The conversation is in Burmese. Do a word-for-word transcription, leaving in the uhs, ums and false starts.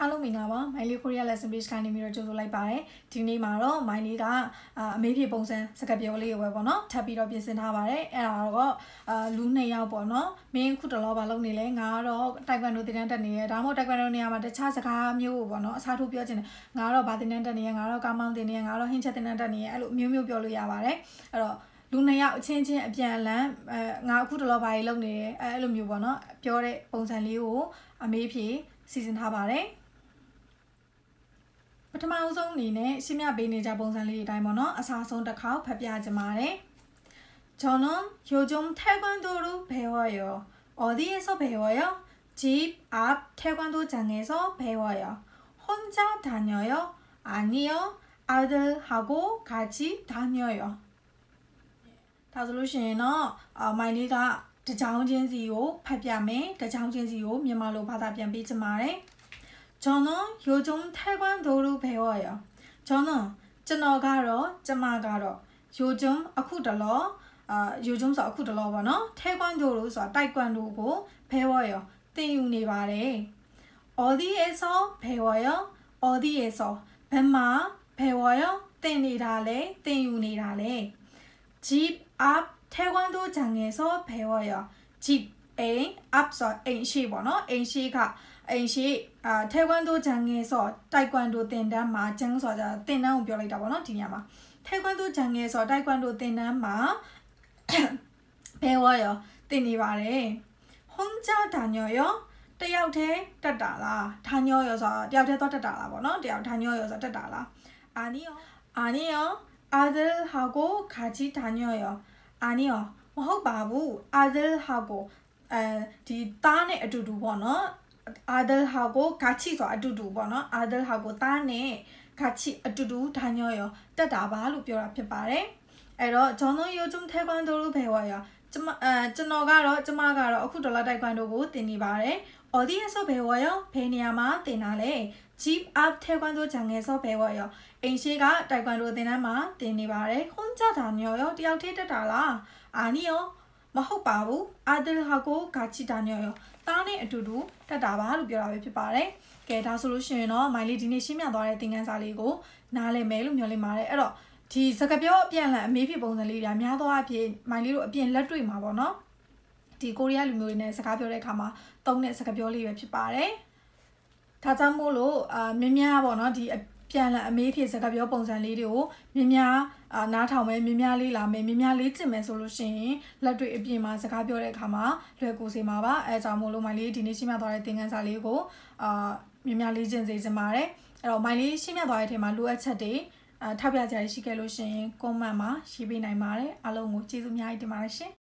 အားလုံးမင်္ဂလာပါ Miley Korea lesson page ကနေပြီးတော့ကြိုဆိုလိုက်ပါတယ်ဒီနေ့မှာတော့ Miley ကအမေးဖြေပုံစံစကားပြောလေးကိုပဲပေါ့နော်ထပ်ပြီးတော့ပြင်ဆင်ထားပါတယ်အဲ့ဒါတော့အာလူနှစ်ယောက်ပေါ့နော်မင်းခုတလောဘာလုပ်နေလဲငါကတော့တိုက်ကွမ်ဒိုတင်တန်းတက်နေရဲဒါမှမဟုတ်တိုက်ကွမ်ဒိုနေရာမှာတခြားစကားမျိုးပေါ့နော်အစားထိုးပြောချင်တယ်ငါကတော့ဘာတင်တန်းတက်နေရဲငါတော့ကားမောင်းတင်နေရဲငါတော့ဟင်းချက်တင်တန်းတက်နေရဲအဲ့လိုမျိုးမျိုးပြောလို့ရပါတယ်အဲ့တော့လူနှစ်ယောက်အချင်းချင်းအပြန်အလှန်အဲငါအခုတလောဘာကြီးလုပ်နေရဲအဲအဲ့လိုမျိုးပေါ့နော်ပြောတဲ့ပုံစံလေးကိုအမေးဖြေစီစဉ်ထားပါတယ်ပထမဆုံးအနေနဲ့ရှင်းပြပေးနေကြပုံစံလေးအတိုင်းပေါ့နော်အစားဆုံးတစ်ခေါက်ဖတ်ပြကြပါမယ်저는 요즘 태권도를 배워요. 어디에서 배워요? 집 앞 태권도장에서 배워요. 혼자 다녀요? 아니요. 아들하고 같이 다녀요. ဒါဆိုလို့ရှိရင်တော့အမိုင်လေးကတကြောင်ချင်းစီကိုဖတ်ပြမယ်တကြောင်ချင်းစီကိုမြန်မာလိုဘာသာပြန်ပေးချင်ပါတယ်저는 요즘 태권도를 배워요. 저는ကျွန်တော်ကတော့ကျမကတော့요즘အခုတလောအာ요즘ဆိုအခုတလောပေါ့နော်태권도로ဆိုတာတိုက်ကွမ်ဒိုကို배워요သင်ယူနေပါတယ်어디에서 배워요? 어디에서ဘယ်မှာ배워요?သင်နေတာလဲသင်ယူနေတာလဲ집 앞 태권도장에서 배워요. 집အိမ်앞ဆိုအိမ်ရှိပေါ့နော်အိမ်ရှိကအိမ်ရှိအာ태권도장에서တိုက်ကွမ်ဒိုသင်တန်းမှာကျန်းဆိုတာသင်တန်းကိုပြောလိုက်တာပေါ့နော်ဒီညမှာ태권도장에서တိုက်ကွမ်ဒိုသင်တန်းမှာ배워요သင်နေပါတယ်혼자 다녀요တယောက်တည်းတက်တာလား다녀요ဆိုတယောက်တည်းသွားတက်တာလားပေါ့နော်တယောက်다녀요ဆိုတက်တာလား아니요 아니요 아들하고 같이 다녀요 아니요မဟုတ်ပါဘူး아들하고အဲဒီသားနဲ့အတူတူပေါ့နော်아들하고 같이ဆိုအတူတူပေါ့နော်아들하고သားနဲ့같이အတူတူ다녀요တက်တာပါလို့ပြောတာဖြစ်ပါတယ်အဲ့တော့저는 요즘 태권도를 배워요ကျမအဲကျွန်တော်ကတော့ကျမကတော့အခုဒေါ်လာတိုက်ကွမ်ဒိုကိုသင်နေပါတယ်어디에서 배워요ဘယ်နေရာမှာသင်တာလဲ집 앞 태권도장에서 배워요အိမ်ရှိကတိုက်ကွမ်ဒိုသင်တန်းမှာသင်နေပါတယ်혼자 다녀요တယောက်တည်းတက်တာလား아니요မဟုတ်ပါဘူး아들하고 같이 다녀요သားနဲ့အတူတူတက်တာပါလို့ပြောတာပဲဖြစ်ပါတယ်ကဲဒါဆိုလို့ရှိရင်တော့မိုင်လေးဒီနေ့ရှင်းပြသွားတဲ့သင်ခန်းစာလေးကိုနားလည်မယ်လို့မျှော်လင့်ပါတယ်အဲ့တော့ဒီစကားပြောအပြန်အလှန်အမေးဖြေပုံစံလေးတွေအများသောအားဖြင့်မိုင်လေးတို့အပြင်လက်တွေ့မှာပေါ့နော်ဒီကိုရီးယားလူမျိုးတွေနဲ့စကားပြောတဲ့အခါမှာသုံးတဲ့စကားပြောလေးပဲဖြစ်ပါတယ်ဒါကြောင့်မို့လို့အာမြင်းများပေါ့နော်ဒီပြန်လည်အမေးဖြေစကားပြောပုံစံလေးတွေကိုမြင်းများအာနားထောင်မယ်မြင်းများလေးလာမယ်မြင်းများလေးကျင်မယ်ဆိုလို့ရှိရင်လက်တွေ့အပြင်မှာစကားပြောတဲ့အခါမှာလွယ်ကူစေမှာပါအဲကြောင့်မို့လို့မိုင်လေးဒီနေ့ရှင်းပြသွားတဲ့သင်ခန်းစာလေးကိုအာမြင်းများလေးကျင်စေချင်ပါတယ်အဲ့တော့မိုင်လေးရှင်းပြသွားတဲ့အထက်မှာလိုအပ်ချက်တွေအာထောက်ပြကြရရှိခဲ့လို့ရှိရင် comment မှာရေးပေးနိုင်ပါတယ်အားလုံးကိုကျေးဇူးအများကြီးတင်ပါတယ်ရှင်